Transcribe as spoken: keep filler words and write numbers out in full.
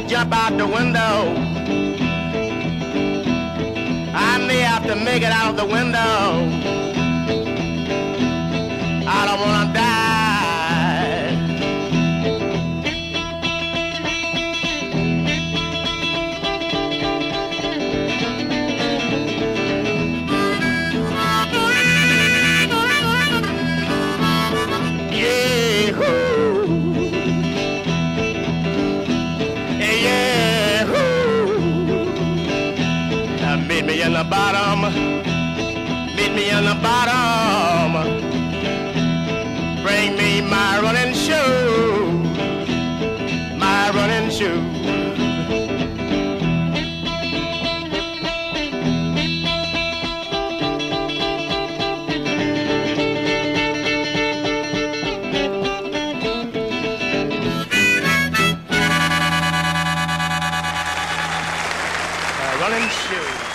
to jump out the window. I may have to make it out of the window. I don't wanna die. Meet me in the bottom, meet me in the bottom. Bring me my running shoe, my running shoe. My running shoe.